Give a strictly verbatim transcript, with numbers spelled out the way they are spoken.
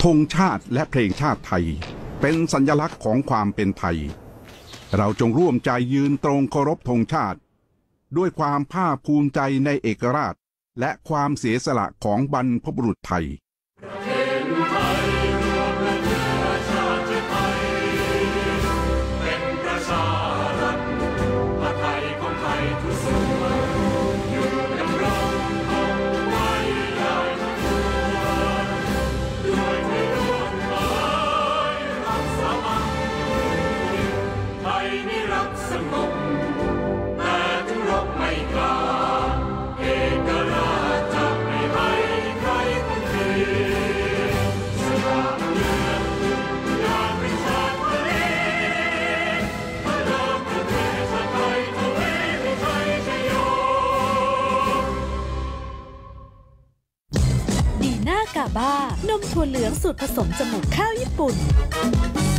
ธงชาติและเพลงชาติไทยเป็นสัญลักษณ์ของความเป็นไทยเราจงร่วมใจยืนตรงเคารพธงชาติด้วยความภาคภูมิใจในเอกราชและความเสียสละของบรรพบุรุษไทยกาบ้านมถั่วเหลืองสูตรผสมจมูกข้าวญี่ปุ่น